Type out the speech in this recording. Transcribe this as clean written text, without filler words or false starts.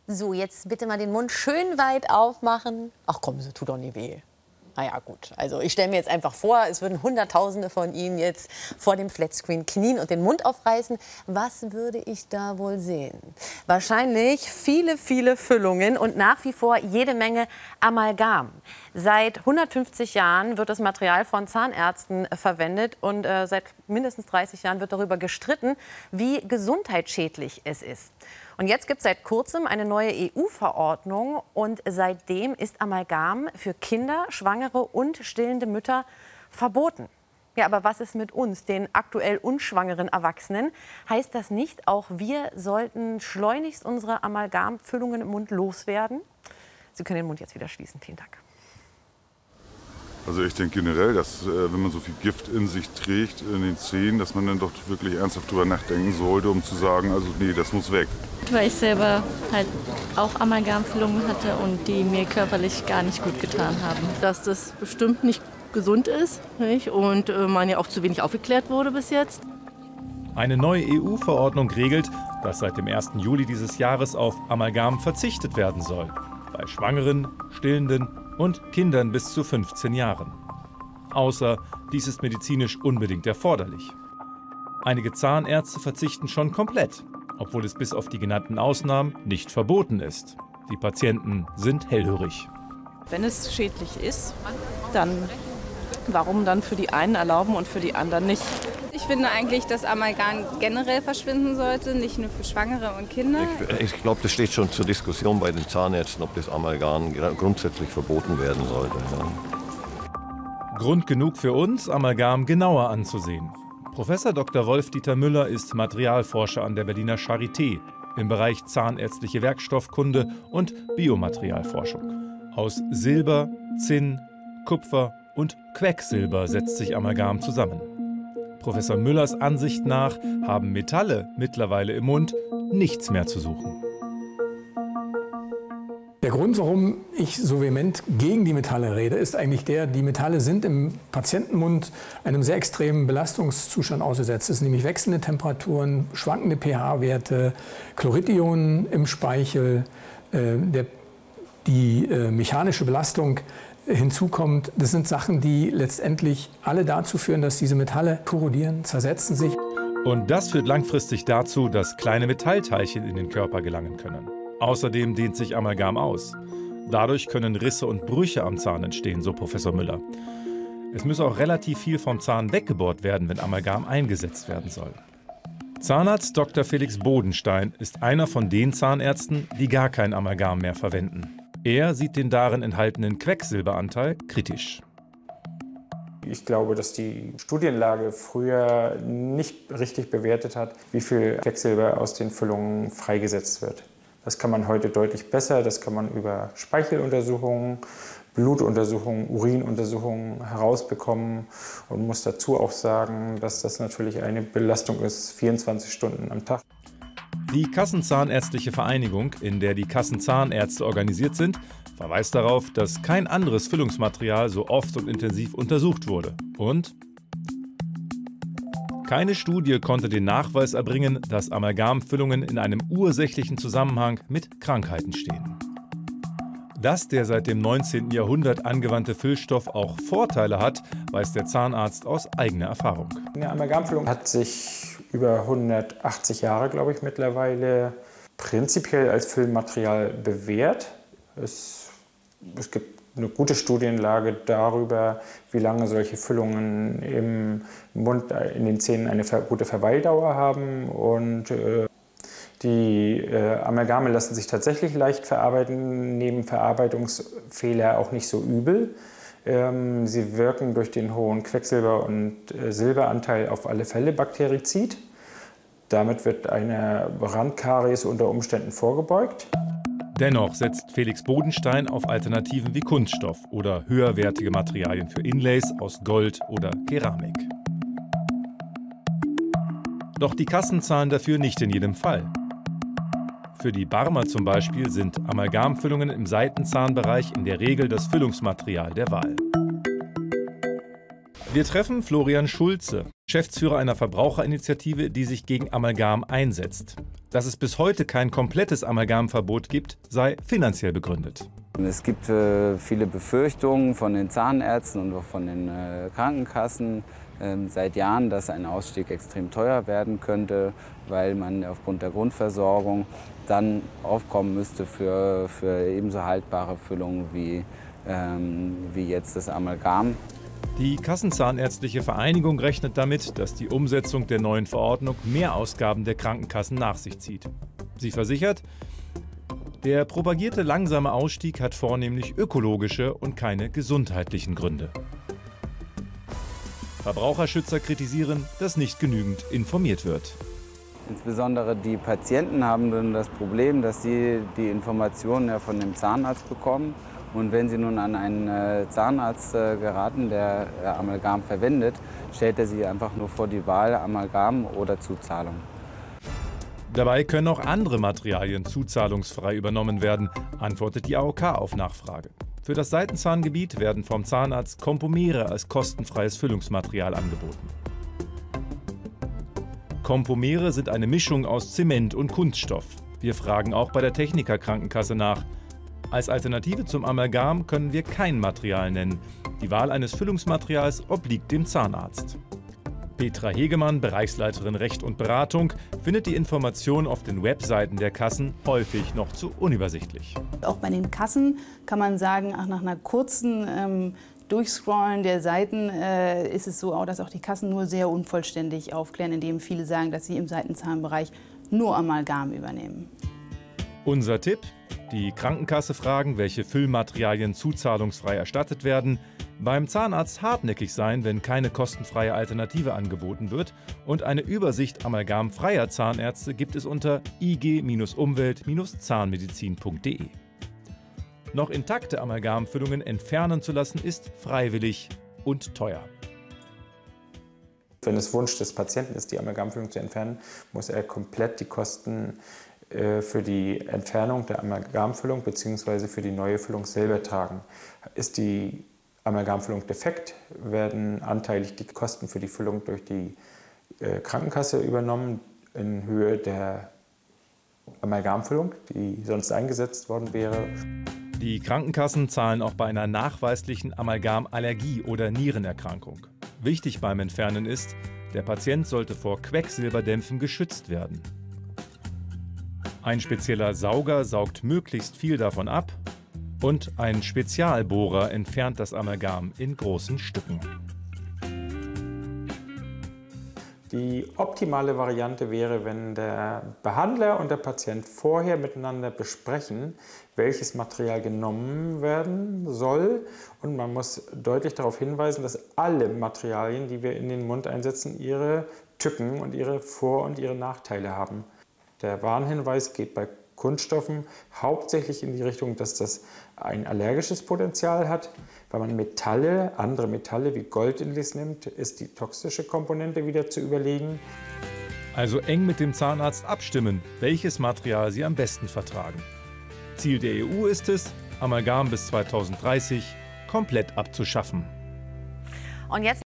So, jetzt bitte mal den Mund schön weit aufmachen. Ach komm, so tut doch nie weh. Na ja, gut. Also ich stelle mir jetzt einfach vor, es würden Hunderttausende von Ihnen jetzt vor dem Flatscreen knien und den Mund aufreißen. Was würde ich da wohl sehen? Wahrscheinlich viele, viele Füllungen und nach wie vor jede Menge Amalgam. Seit 150 Jahren wird das Material von Zahnärzten verwendet und seit mindestens 30 Jahren wird darüber gestritten, wie gesundheitsschädlich es ist. Und jetzt gibt es seit kurzem eine neue EU-Verordnung und seitdem ist Amalgam für Kinder, Schwangere und stillende Mütter verboten. Ja, aber was ist mit uns, den aktuell unschwangeren Erwachsenen? Heißt das nicht, auch wir sollten schleunigst unsere Amalgamfüllungen im Mund loswerden? Sie können den Mund jetzt wieder schließen. Vielen Dank. Also ich denke generell, dass wenn man so viel Gift in sich trägt, in den Zähnen, dass man dann doch wirklich ernsthaft drüber nachdenken sollte, um zu sagen, also nee, das muss weg. Weil ich selber halt auch Amalgamfüllungen hatte und die mir körperlich gar nicht gut getan haben. Dass das bestimmt nicht gesund ist, nicht? Und man ja auch zu wenig aufgeklärt wurde bis jetzt. Eine neue EU-Verordnung regelt, dass seit dem 1. Juli dieses Jahres auf Amalgam verzichtet werden soll. Bei Schwangeren, Stillenden und Kindern bis zu 15 Jahren. Außer dies ist medizinisch unbedingt erforderlich. Einige Zahnärzte verzichten schon komplett, obwohl es bis auf die genannten Ausnahmen nicht verboten ist. Die Patienten sind hellhörig. Wenn es schädlich ist, dann warum dann für die einen erlauben und für die anderen nicht? Ich finde eigentlich, dass Amalgam generell verschwinden sollte, nicht nur für Schwangere und Kinder. Ich glaube, das steht schon zur Diskussion bei den Zahnärzten, ob das Amalgam grundsätzlich verboten werden sollte. Ja. Grund genug für uns, Amalgam genauer anzusehen. Professor Dr. Wolf-Dieter Müller ist Materialforscher an der Berliner Charité im Bereich zahnärztliche Werkstoffkunde und Biomaterialforschung. Aus Silber, Zinn, Kupfer und Quecksilber setzt sich Amalgam zusammen. Professor Müllers Ansicht nach haben Metalle mittlerweile im Mund nichts mehr zu suchen. Der Grund, warum ich so vehement gegen die Metalle rede, ist eigentlich der, die Metalle sind im Patientenmund einem sehr extremen Belastungszustand ausgesetzt. Es sind nämlich wechselnde Temperaturen, schwankende pH-Werte, Chloridionen im Speichel, die mechanische Belastung hinzukommt. Das sind Sachen, die letztendlich alle dazu führen, dass diese Metalle korrodieren, zersetzen sich. Und das führt langfristig dazu, dass kleine Metallteilchen in den Körper gelangen können. Außerdem dehnt sich Amalgam aus. Dadurch können Risse und Brüche am Zahn entstehen, so Professor Müller. Es muss auch relativ viel vom Zahn weggebohrt werden, wenn Amalgam eingesetzt werden soll. Zahnarzt Dr. Felix Bodenstein ist einer von den Zahnärzten, die gar kein Amalgam mehr verwenden. Er sieht den darin enthaltenen Quecksilberanteil kritisch. Ich glaube, dass die Studienlage früher nicht richtig bewertet hat, wie viel Quecksilber aus den Füllungen freigesetzt wird. Das kann man heute deutlich besser, das kann man über Speicheluntersuchungen, Blutuntersuchungen, Urinuntersuchungen herausbekommen und muss dazu auch sagen, dass das natürlich eine Belastung ist, 24 Stunden am Tag. Die Kassenzahnärztliche Vereinigung, in der die Kassenzahnärzte organisiert sind, verweist darauf, dass kein anderes Füllungsmaterial so oft und intensiv untersucht wurde. Und keine Studie konnte den Nachweis erbringen, dass Amalgamfüllungen in einem ursächlichen Zusammenhang mit Krankheiten stehen. Dass der seit dem 19. Jahrhundert angewandte Füllstoff auch Vorteile hat, weiß der Zahnarzt aus eigener Erfahrung. Eine Amalgamfüllung hat sich über 180 Jahre, glaube ich, mittlerweile prinzipiell als Füllmaterial bewährt. Es gibt eine gute Studienlage darüber, wie lange solche Füllungen im Mund, in den Zähnen eine gute Verweildauer haben. Und die Amalgame lassen sich tatsächlich leicht verarbeiten, nehmen Verarbeitungsfehler auch nicht so übel. Sie wirken durch den hohen Quecksilber- und Silberanteil auf alle Fälle bakterizid. Damit wird eine Randkaries unter Umständen vorgebeugt. Dennoch setzt Felix Bodenstein auf Alternativen wie Kunststoff oder höherwertige Materialien für Inlays aus Gold oder Keramik. Doch die Kassen zahlen dafür nicht in jedem Fall. Für die Barmer zum Beispiel sind Amalgamfüllungen im Seitenzahnbereich in der Regel das Füllungsmaterial der Wahl. Wir treffen Florian Schulze. Geschäftsführer einer Verbraucherinitiative, die sich gegen Amalgam einsetzt. Dass es bis heute kein komplettes Amalgamverbot gibt, sei finanziell begründet. Es gibt viele Befürchtungen von den Zahnärzten und auch von den Krankenkassen seit Jahren, dass ein Ausstieg extrem teuer werden könnte, weil man aufgrund der Grundversorgung dann aufkommen müsste für ebenso haltbare Füllungen wie jetzt das Amalgam. Die Kassenzahnärztliche Vereinigung rechnet damit, dass die Umsetzung der neuen Verordnung Mehrausgaben der Krankenkassen nach sich zieht. Sie versichert, der propagierte langsame Ausstieg hat vornehmlich ökologische und keine gesundheitlichen Gründe. Verbraucherschützer kritisieren, dass nicht genügend informiert wird. Insbesondere die Patienten haben dann das Problem, dass sie die Informationen ja von dem Zahnarzt bekommen. Und wenn sie nun an einen Zahnarzt geraten, der Amalgam verwendet, stellt er sie einfach nur vor die Wahl Amalgam oder Zuzahlung. Dabei können auch andere Materialien zuzahlungsfrei übernommen werden, antwortet die AOK auf Nachfrage. Für das Seitenzahngebiet werden vom Zahnarzt Compomere als kostenfreies Füllungsmaterial angeboten. Compomere sind eine Mischung aus Zement und Kunststoff. Wir fragen auch bei der Techniker Krankenkasse nach. Als Alternative zum Amalgam können wir kein Material nennen. Die Wahl eines Füllungsmaterials obliegt dem Zahnarzt. Petra Hegemann, Bereichsleiterin Recht und Beratung, findet die Informationen auf den Webseiten der Kassen häufig noch zu unübersichtlich. Auch bei den Kassen kann man sagen, nach einer kurzen Durchscrollen der Seiten ist es so, dass auch die Kassen nur sehr unvollständig aufklären, indem viele sagen, dass sie im Seitenzahnbereich nur Amalgam übernehmen. Unser Tipp: Die Krankenkasse fragen, welche Füllmaterialien zuzahlungsfrei erstattet werden. Beim Zahnarzt hartnäckig sein, wenn keine kostenfreie Alternative angeboten wird. Und eine Übersicht amalgamfreier Zahnärzte gibt es unter ig-umwelt-zahnmedizin.de. Noch intakte Amalgamfüllungen entfernen zu lassen, ist freiwillig und teuer. Wenn es Wunsch des Patienten ist, die Amalgamfüllung zu entfernen, muss er komplett die Kosten für die Entfernung der Amalgamfüllung bzw. für die neue Füllung selber tragen. Ist die Amalgamfüllung defekt, werden anteilig die Kosten für die Füllung durch die Krankenkasse übernommen in Höhe der Amalgamfüllung, die sonst eingesetzt worden wäre. Die Krankenkassen zahlen auch bei einer nachweislichen Amalgamallergie oder Nierenerkrankung. Wichtig beim Entfernen ist, der Patient sollte vor Quecksilberdämpfen geschützt werden. Ein spezieller Sauger saugt möglichst viel davon ab und ein Spezialbohrer entfernt das Amalgam in großen Stücken. Die optimale Variante wäre, wenn der Behandler und der Patient vorher miteinander besprechen, welches Material genommen werden soll. Und man muss deutlich darauf hinweisen, dass alle Materialien, die wir in den Mund einsetzen, ihre Tücken und ihre Vor- und ihre Nachteile haben. Der Warnhinweis geht bei Kunststoffen hauptsächlich in die Richtung, dass das ein allergisches Potenzial hat. Wenn man andere Metalle wie Goldinlis nimmt, ist die toxische Komponente wieder zu überlegen. Also eng mit dem Zahnarzt abstimmen, welches Material Sie am besten vertragen. Ziel der EU ist es, Amalgam bis 2030 komplett abzuschaffen. Und jetzt